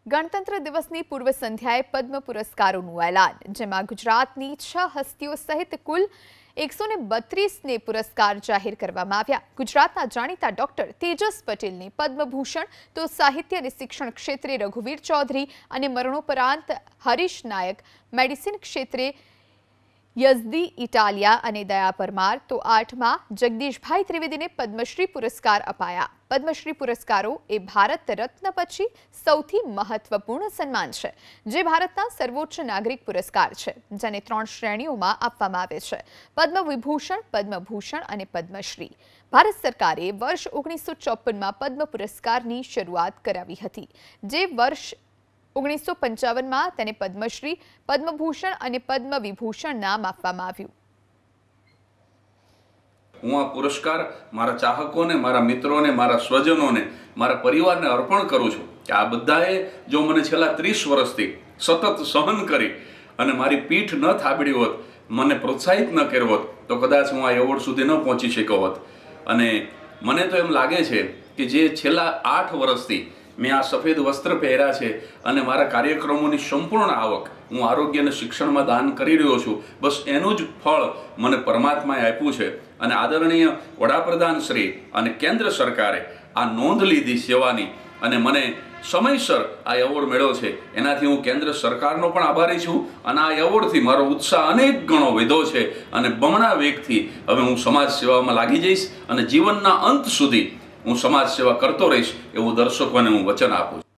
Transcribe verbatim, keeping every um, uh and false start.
ગણતંત્ર દિવસની પૂર્વ સંધ્યાએ પદ્મ પુરસ્કારોનું એલાન, જેમાં ગુજરાતની છ હસ્તીઓ સહિત કુલ એકસો બત્રીસને પુરસ્કાર જાહેર કરવામાં આવ્યા। ગુજરાતના જાણીતા ડોક્ટર તેજસ પટેલને પદ્મભૂષણ તો સાહિત્ય અને શિક્ષણ ક્ષેત્રે રઘુવીર ચૌધરી અને મરણોપરાંત હરીશ નાયક, મેડિસિન ક્ષેત્રે યઝદી ઇટાલિયા અને દયા પરમાર તો આઠમાં જગદીશભાઈ ત્રિવેદીને પદ્મશ્રી પુરસ્કાર અપાયા। પદ્મશ્રી પુરસ્કારો એ ભારત રત્ન પછી સૌથી મહત્વપૂર્ણ સન્માન છે, જે ભારતના સર્વોચ્ચ નાગરિક પુરસ્કાર છે, જેને ત્રણ શ્રેણીઓમાં આપવામાં આવે છે: પદ્મ વિભૂષણ, પદ્મભૂષણ અને પદ્મશ્રી। ભારત સરકારે વર્ષ ઓગણીસો ચોપનમાં પદ્મ પુરસ્કારની શરૂઆત કરાવી હતી, જે વર્ષ ઓગણીસો પંચાવનમાં તેને પદ્મશ્રી, પદ્મભૂષણ અને પદ્મ વિભૂષણ નામ આપવામાં આવ્યું। હું આ પુરસ્કાર મારા ચાહકોને, મારા મિત્રોને, મારા સ્વજનોને, મારા પરિવારને અર્પણ કરું છું કે આ બધાએ જો મને છેલ્લા ત્રીસ વર્ષથી સતત સહન કરી અને મારી પીઠ ન થાબડી હોત, મને પ્રોત્સાહિત ન કર્યો હોત, તો કદાચ હું આ એવોર્ડ સુધી ન પહોંચી શક્યો હોત। અને મને તો એમ લાગે છે કે જે છેલ્લા આઠ વર્ષથી મેં આ સફેદ વસ્ત્ર પહેર્યા છે અને મારા કાર્યક્રમોની સંપૂર્ણ આવક હું આરોગ્ય અને શિક્ષણમાં દાન કરી રહ્યો છું, બસ એનું જ ફળ મને પરમાત્માએ આપ્યું છે। અને આદરણીય વડાપ્રધાન શ્રી અને કેન્દ્ર સરકારે આ નોંધ લીધી સેવાની અને મને સમયસર આ એવોર્ડ મળ્યો છે, એનાથી હું કેન્દ્ર સરકારનો પણ આભારી છું। અને આ એવોર્ડથી મારો ઉત્સાહ અનેક ગણો વધ્યો છે અને બમણા વેગથી હવે હું સમાજ સેવામાં લાગી જઈશ અને જીવનના અંત સુધી હું સમાજ સેવા કરતો રહીશ, એવું દર્શકોને હું વચન આપું છું।